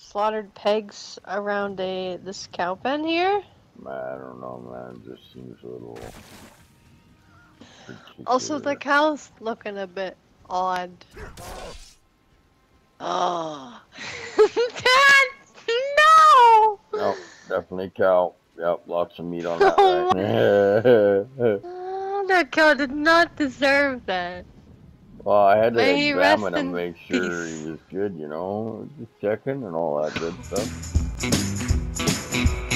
slaughtered pegs around this cow pen here? I don't know, man. It just seems a little Also, the particular. cow's looking a bit odd. Oh. Dad! No! Nope, definitely cow. Yep, lots of meat on that, right? Oh, that cow did not deserve that. Well, I had to May he examine rest him, in make sure he peace. was good, you know, just checking and all that good stuff.